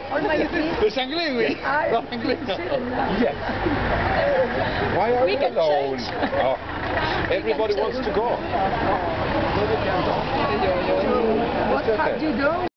Los anglewi? Yes. Why are we alone? Oh, everybody wants to go. What have you done?